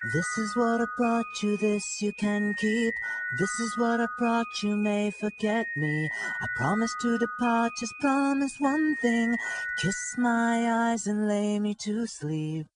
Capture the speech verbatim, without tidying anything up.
This is what I brought you, this you can keep. This is what I brought you, may forget me. I promise to depart, just promise one thing. Kiss my eyes and lay me to sleep.